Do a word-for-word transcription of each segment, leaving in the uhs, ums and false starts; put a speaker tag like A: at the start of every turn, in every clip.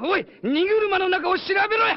A: おい、荷車の中を調べろや。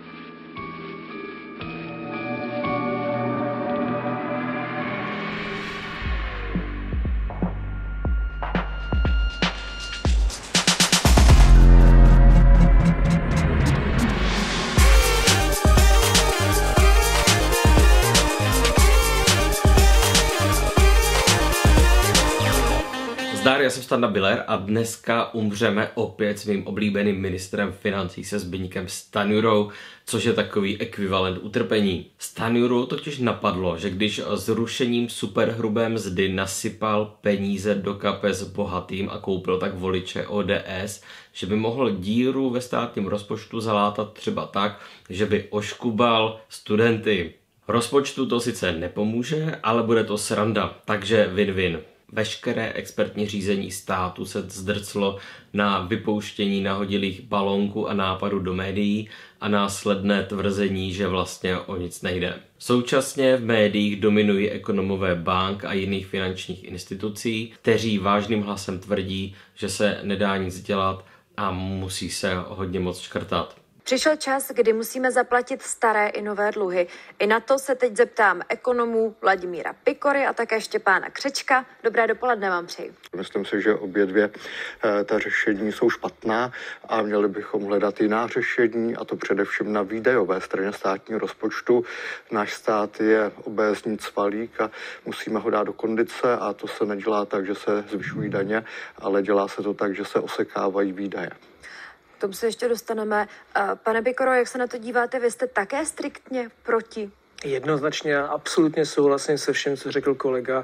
B: Zdar, já jsem Standa Biller a dneska umřeme opět s mým oblíbeným ministrem financí se Zbyňkem Stanjurou, což je takový ekvivalent utrpení. Stanjuru totiž napadlo, že když zrušením superhrubé mzdy nasypal peníze do kapes bohatým a koupil tak voliče O D S, že by mohl díru ve státním rozpočtu zalátat třeba tak, že by oškubal studenty. Rozpočtu to sice nepomůže, ale bude to sranda, takže win-win. Veškeré expertní řízení státu se zdrclo na vypouštění nahodilých balónků a nápadů do médií a následné tvrzení, že vlastně o nic nejde. Současně v médiích dominují ekonomové bank a jiných finančních institucí, kteří vážným hlasem tvrdí, že se nedá nic dělat a musí se hodně moc škrtat.
C: Přišel čas, kdy musíme zaplatit staré i nové dluhy. I na to se teď zeptám ekonomů Vladimíra Pikory a také Štěpána Křečka. Dobré dopoledne vám přeji.
D: Myslím si, že obě dvě ta řešení jsou špatná a měli bychom hledat jiná řešení, a to především na výdajové straně státního rozpočtu. Náš stát je obézní cvalík a musíme ho dát do kondice, a to se nedělá tak, že se zvyšují daně, ale dělá se to tak, že se osekávají výdaje.
C: K tomu se ještě dostaneme. Pane Pikoro, jak se na to díváte? Vy jste také striktně proti?
E: Jednoznačně a absolutně souhlasím se vším, co řekl kolega.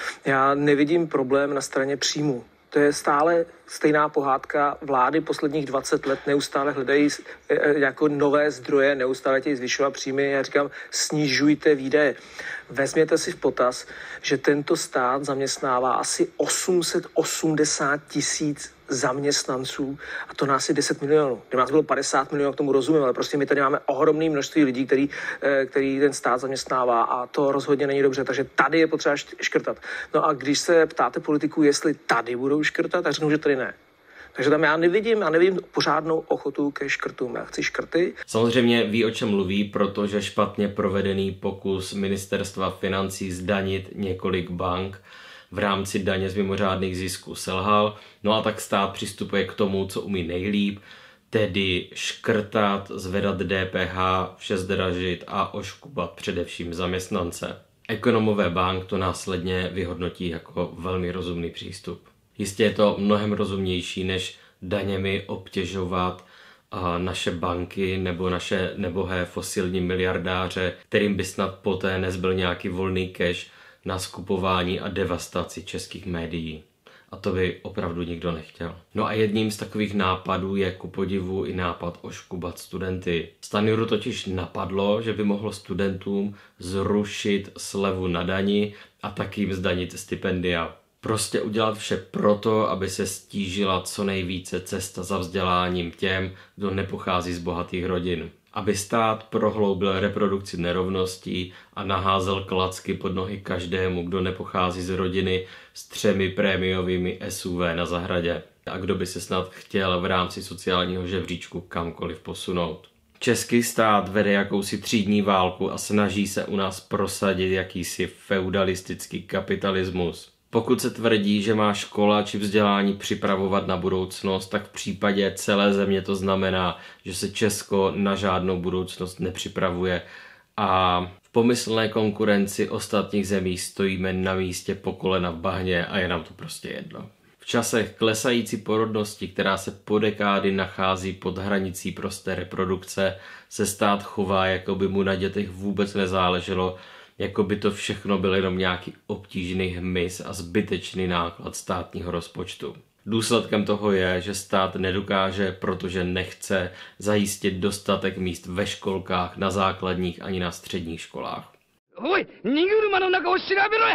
E: Já nevidím problém na straně příjmu. To je stále stejná pohádka. Vlády posledních dvacet let neustále hledají jako nové zdroje, neustále tějí zvyšovat příjmy. Já říkám, snižujte výdaje. Vezměte si v potaz, že tento stát zaměstnává asi osm set osmdesát tisíc zaměstnanců a to nás je deset milionů. Kdyby nás bylo padesát milionů, k tomu rozumím, ale prostě my tady máme ohromné množství lidí, který, který ten stát zaměstnává, a to rozhodně není dobře, takže tady je potřeba škrtat. No a když se ptáte politiků, jestli tady budou škrtat, tak řeknu, že tady ne. Takže tam já nevidím, já nevidím pořádnou ochotu ke škrtům. Já chci škrty.
B: Samozřejmě ví, o čem mluví, protože špatně provedený pokus ministerstva financí zdanit několik bank v rámci daně z mimořádných zisků selhal. No a tak stát přistupuje k tomu, co umí nejlíp, tedy škrtat, zvedat D P H, vše zdražit a oškubat především zaměstnance. Ekonomové bank to následně vyhodnotí jako velmi rozumný přístup. Jistě je to mnohem rozumnější, než daněmi obtěžovat naše banky nebo naše nebohé fosilní miliardáře, kterým by snad poté nezbyl nějaký volný cash na skupování a devastaci českých médií. A to by opravdu nikdo nechtěl. No a jedním z takových nápadů je ku podivu i nápad oškubat studenty. Stanjuru totiž napadlo, že by mohlo studentům zrušit slevu na dani a taky jim zdanit stipendia. Prostě udělat vše proto, aby se stížila co nejvíce cesta za vzděláním těm, kdo nepochází z bohatých rodin. Aby stát prohloubil reprodukci nerovností a naházel klacky pod nohy každému, kdo nepochází z rodiny s třemi prémiovými S U V na zahradě. A kdo by se snad chtěl v rámci sociálního žebříčku kamkoliv posunout. Český stát vede jakousi třídní válku a snaží se u nás prosadit jakýsi feudalistický kapitalismus. Pokud se tvrdí, že má škola či vzdělání připravovat na budoucnost, tak v případě celé země to znamená, že se Česko na žádnou budoucnost nepřipravuje a v pomyslné konkurenci ostatních zemí stojíme na místě po kolena v bahně a je nám to prostě jedno. V časech klesající porodnosti, která se po dekády nachází pod hranicí prosté reprodukce, se stát chová, jako by mu na dětech vůbec nezáleželo, jako by to všechno byl jenom nějaký obtížný hmyz a zbytečný náklad státního rozpočtu. Důsledkem toho je, že stát nedokáže, protože nechce zajistit dostatek míst ve školkách, na základních ani na středních školách.
A: Oj,荷車の中を調べろや!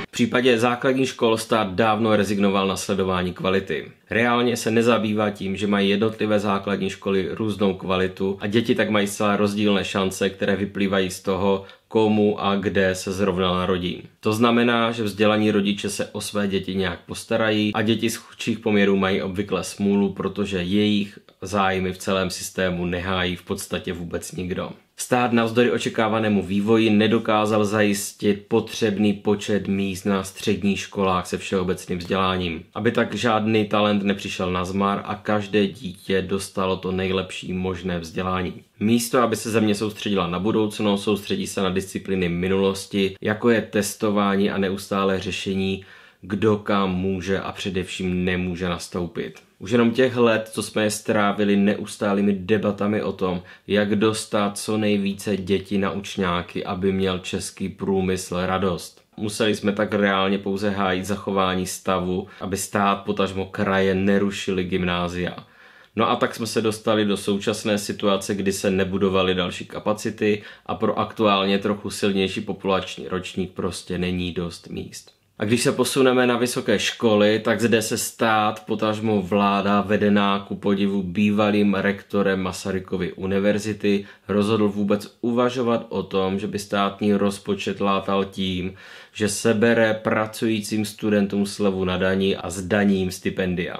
B: V případě základních škol stát dávno rezignoval na sledování kvality. Reálně se nezabývá tím, že mají jednotlivé základní školy různou kvalitu a děti tak mají zcela rozdílné šance, které vyplývají z toho, komu a kde se zrovna narodí. To znamená, že vzdělaní rodiče se o své děti nějak postarají a děti z chudších poměrů mají obvykle smůlu, protože jejich zájmy v celém systému nehájí v podstatě vůbec nikdo. Stát navzdory očekávanému vývoji nedokázal zajistit potřebný počet míst na středních školách se všeobecným vzděláním, aby tak žádný talent nepřišel na zmar a každé dítě dostalo to nejlepší možné vzdělání. Místo, aby se země soustředila na budoucnost, soustředí se na disciplíny minulosti, jako je testování a neustálé řešení, kdo kam může a především nemůže nastoupit. Už jenom těch let, co jsme je strávili neustálými debatami o tom, jak dostat co nejvíce dětí na učňáky, aby měl český průmysl radost. Museli jsme tak reálně pouze hájit zachování stavu, aby stát potažmo kraje nerušili gymnázia. No a tak jsme se dostali do současné situace, kdy se nebudovaly další kapacity a pro aktuálně trochu silnější populační ročník prostě není dost míst. A když se posuneme na vysoké školy, tak zde se stát, potažmo vláda vedená ku podivu bývalým rektorem Masarykovy univerzity, rozhodl vůbec uvažovat o tom, že by státní rozpočet látal tím, že sebere pracujícím studentům slevu na dani a zdaní jim stipendia.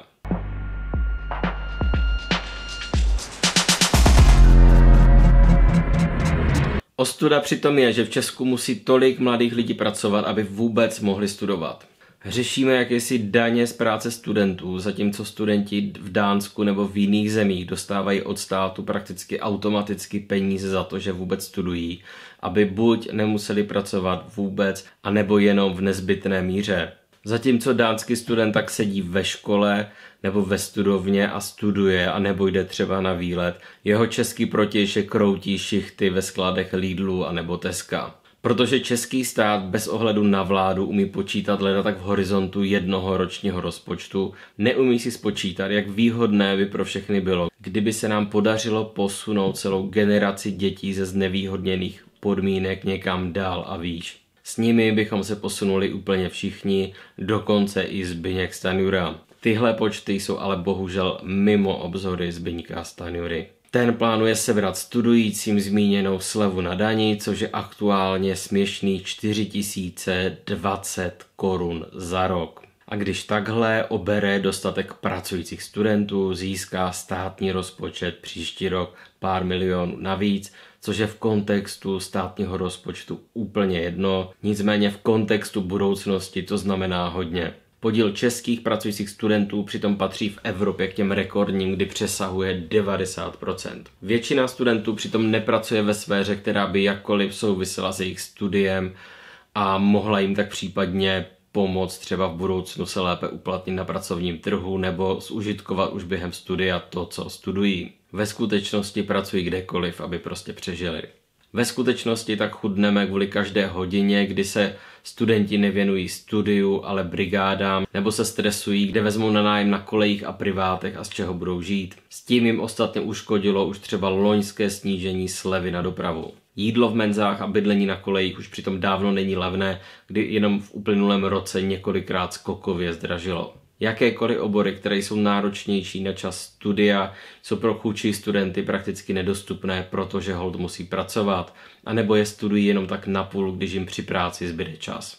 B: Ostuda přitom je, že v Česku musí tolik mladých lidí pracovat, aby vůbec mohli studovat. Řešíme jakési daně z práce studentů, zatímco studenti v Dánsku nebo v jiných zemích dostávají od státu prakticky automaticky peníze za to, že vůbec studují, aby buď nemuseli pracovat vůbec, anebo jenom v nezbytné míře. Zatímco dánský student tak sedí ve škole nebo ve studovně a studuje a nebo jde třeba na výlet, jeho český protějšek kroutí šichty ve skladech Lidlu a nebo Teska. Protože český stát bez ohledu na vládu umí počítat leda tak v horizontu jednoho ročního rozpočtu, neumí si spočítat, jak výhodné by pro všechny bylo, kdyby se nám podařilo posunout celou generaci dětí ze znevýhodněných podmínek někam dál a výš. S nimi bychom se posunuli úplně všichni, dokonce i Zbyněk Stanjura. Tyhle počty jsou ale bohužel mimo obzory Zbyňka Stanjury. Ten plánuje sebrat studujícím zmíněnou slevu na dani, což je aktuálně směšných čtyři tisíce dvacet korun za rok. A když takhle obere dostatek pracujících studentů, získá státní rozpočet příští rok pár milionů navíc, což je v kontextu státního rozpočtu úplně jedno, nicméně v kontextu budoucnosti to znamená hodně. Podíl českých pracujících studentů přitom patří v Evropě k těm rekordním, kdy přesahuje devadesát procent. Většina studentů přitom nepracuje ve sféře, která by jakkoliv souvisela s jejich studiem a mohla jim tak případně pomoct třeba v budoucnu se lépe uplatnit na pracovním trhu nebo zužitkovat už během studia to, co studují. Ve skutečnosti pracují kdekoliv, aby prostě přežili. Ve skutečnosti tak chudneme kvůli každé hodině, kdy se studenti nevěnují studiu, ale brigádám, nebo se stresují, kde vezmou na nájem na kolejích a privátech a z čeho budou žít. S tím jim ostatně uškodilo už třeba loňské snížení slevy na dopravu. Jídlo v menzách a bydlení na kolejích už přitom dávno není levné, kdy jenom v uplynulém roce několikrát skokově zdražilo. Jakékoliv obory, které jsou náročnější na čas studia, jsou pro chudší studenty prakticky nedostupné, protože hold musí pracovat, anebo je studují jenom tak napůl, když jim při práci zbyde čas.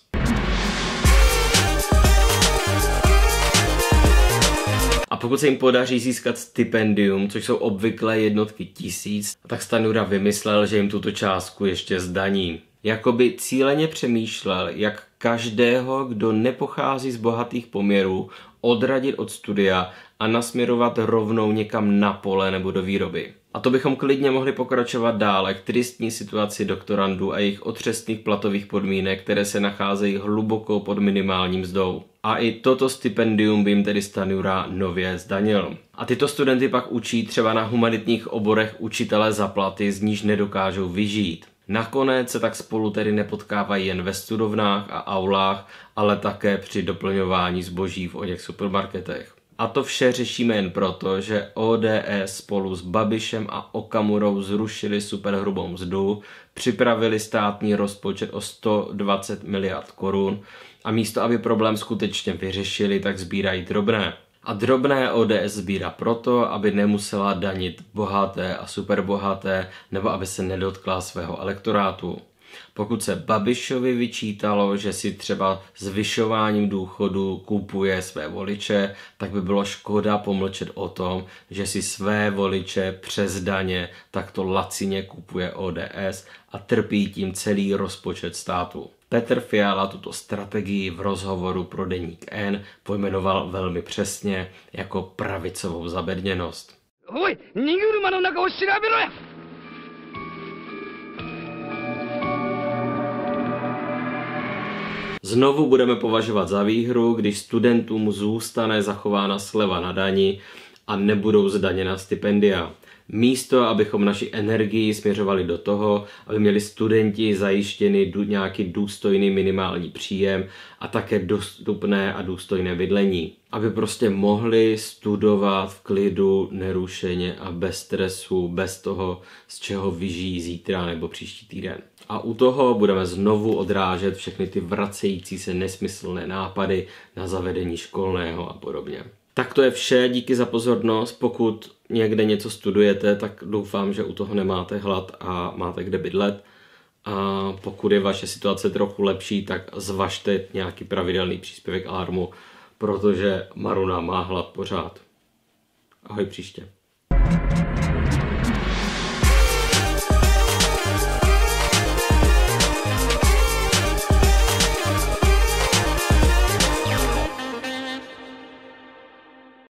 B: A pokud se jim podaří získat stipendium, což jsou obvykle jednotky tisíc, tak Stanjura vymyslel, že jim tuto částku ještě zdaní. Jakoby cíleně přemýšlel, jak každého, kdo nepochází z bohatých poměrů, odradit od studia a nasměrovat rovnou někam na pole nebo do výroby. A to bychom klidně mohli pokračovat dále k tristní situaci doktorandů a jejich otřesných platových podmínek, které se nacházejí hluboko pod minimálním mzdou. A i toto stipendium by jim tedy Stanjura nově zdanil. A tyto studenty pak učí třeba na humanitních oborech učitele za platy, z níž nedokážou vyžít. Nakonec se tak spolu tedy nepotkávají jen ve studovnách a aulách, ale také při doplňování zboží v oněch supermarketech. A to vše řešíme jen proto, že O D S spolu s Babišem a Okamurou zrušili superhrubou mzdu, připravili státní rozpočet o sto dvacet miliard korun a místo, aby problém skutečně vyřešili, tak sbírají drobné. A drobné O D S sbírá proto, aby nemusela danit bohaté a superbohaté, nebo aby se nedotkla svého elektorátu. Pokud se Babišovi vyčítalo, že si třeba zvyšováním důchodu kupuje své voliče, tak by bylo škoda pomlčet o tom, že si své voliče přes daně takto lacině kupuje O D S a trpí tím celý rozpočet státu. Petr Fiala tuto strategii v rozhovoru pro deník N pojmenoval velmi přesně jako pravicovou zabedněnost.
A: Oj, Niguruma no naka o shirabero ya!
B: Znovu budeme považovat za výhru, když studentům zůstane zachována sleva na dani a nebudou zdaněna stipendia. Místo, abychom naši energii směřovali do toho, aby měli studenti zajištěný nějaký důstojný minimální příjem a také dostupné a důstojné bydlení. Aby prostě mohli studovat v klidu, nerušeně a bez stresu, bez toho, z čeho vyžijí zítra nebo příští týden. A u toho budeme znovu odrážet všechny ty vracející se nesmyslné nápady na zavedení školného a podobně. Tak to je vše, díky za pozornost. Pokud někde něco studujete, tak doufám, že u toho nemáte hlad a máte kde bydlet. A pokud je vaše situace trochu lepší, tak zvažte nějaký pravidelný příspěvek Alarmu, protože Maruna má hlad pořád. Ahoj příště.